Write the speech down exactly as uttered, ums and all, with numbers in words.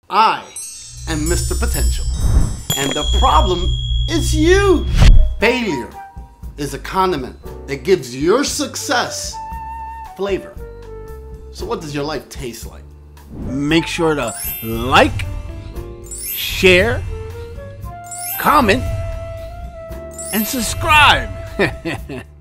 I am Mister Potential, and the problem is you. Failure is a condiment that gives your success flavor. So what does your life taste like? Make sure to like, share, comment, and subscribe.